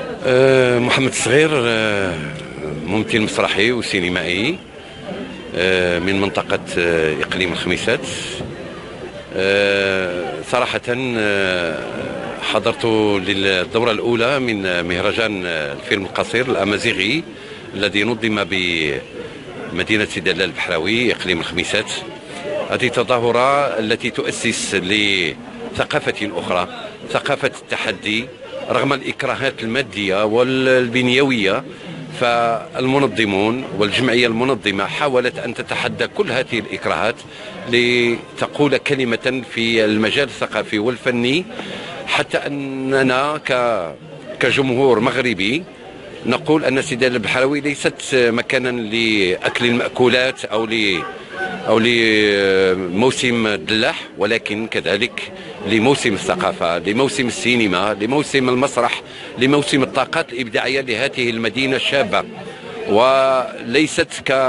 محمد الصغير، ممثل مسرحي وسينمائي من منطقة إقليم الخميسات. صراحة حضرت للدورة الأولى من مهرجان الفيلم القصير الأمازيغي الذي نظم بمدينة سيدي الله البحراوي إقليم الخميسات. هذه التظاهرة التي تؤسس لثقافة أخرى، ثقافة التحدي رغم الإكراهات المادية والبنيوية. فالمنظمون والجمعية المنظمة حاولت أن تتحدى كل هذه الإكراهات لتقول كلمة في المجال الثقافي والفني، حتى أننا كجمهور مغربي نقول أن سيدي الله البحراوي ليست مكانا لأكل المأكولات أو لموسم الدلاح، ولكن كذلك لموسم الثقافة، لموسم السينما، لموسم المسرح، لموسم الطاقات الإبداعية لهذه المدينة الشابة، وليست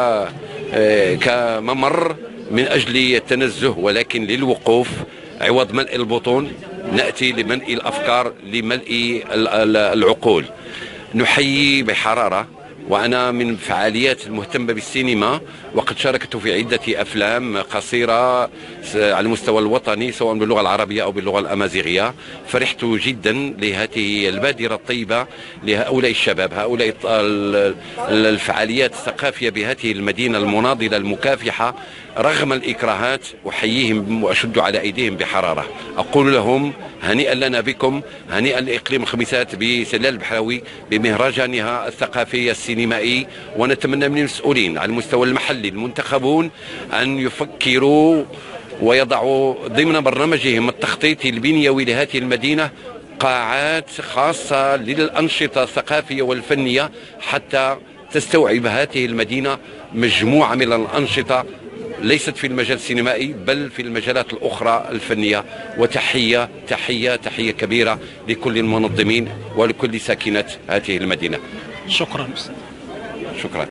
كممر من أجل التنزه ولكن للوقوف. عوض ملء البطون نأتي لملء الأفكار، لملء العقول. نحيي بحرارة، وأنا من فعاليات المهتمة بالسينما، وقد شاركت في عدة أفلام قصيرة على المستوى الوطني سواء باللغة العربية أو باللغة الأمازيغية. فرحت جدا لهذه البادرة الطيبة لهؤلاء الشباب، هؤلاء الفعاليات الثقافية بهذه المدينة المناضلة المكافحة رغم الإكراهات. أحييهم وأشد على أيديهم بحرارة، أقول لهم هنيئا لنا بكم، هنيئا لإقليم الخميسات بسيدي الله البحراوي بمهرجانها الثقافي السينمائي. ونتمنى من المسؤولين على المستوى المحلي المنتخبون أن يفكروا ويضعوا ضمن برنامجهم التخطيطي البنيوي لهذه المدينة قاعات خاصة للأنشطة الثقافية والفنية، حتى تستوعب هذه المدينة مجموعة من الأنشطة ليست في المجال السينمائي بل في المجالات الأخرى الفنية. وتحية تحية تحية كبيرة لكل المنظمين ولكل ساكنة هذه المدينة. شكرا. شكرا.